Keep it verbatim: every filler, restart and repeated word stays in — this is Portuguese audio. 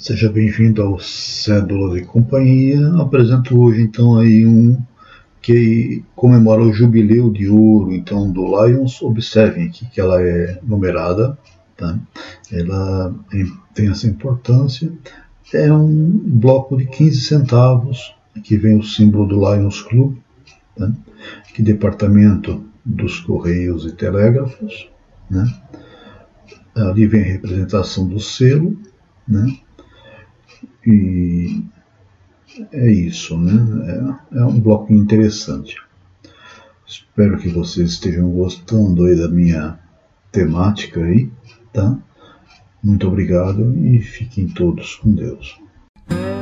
Seja bem-vindo ao Cédulas e Companhia. Apresento hoje então aí um que comemora o jubileu de ouro então do Lions. Observem aqui que ela é numerada, tá? Ela tem essa importância. É um bloco de quinze centavos. Aqui vem o símbolo do Lions Club, tá? Aqui Departamento dos Correios e Telégrafos, né? Ali vem a representação do selo, né? E é isso, né? É, é um bloco interessante. Espero que vocês estejam gostando aí da minha temática aí, tá? Muito obrigado e fiquem todos com Deus.